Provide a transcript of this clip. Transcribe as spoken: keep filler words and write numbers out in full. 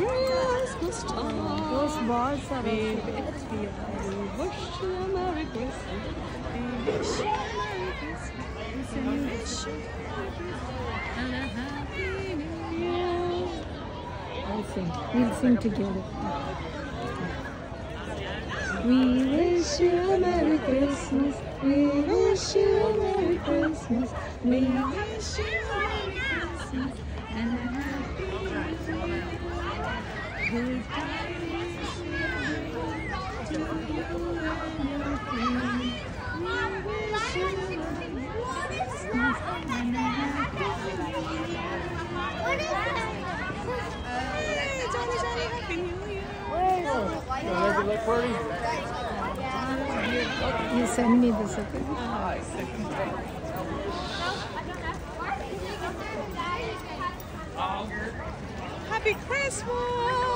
Christmas time. Those balls are We also wish you a Merry Christmas. We wish you a Merry Christmas. We wish you a Merry Christmas and a Happy New Year. I'll sing. We'll sing together. We wish you a Merry Christmas. We wish you a Merry Christmas. We wish you a Merry Christmas and a Happy New Year. Good tidings to you and your family. We wish you a Merry Christmas and a Happy New Year. Hey, jolly, jolly, Happy New Year. You send me this, okay? Happy Christmas!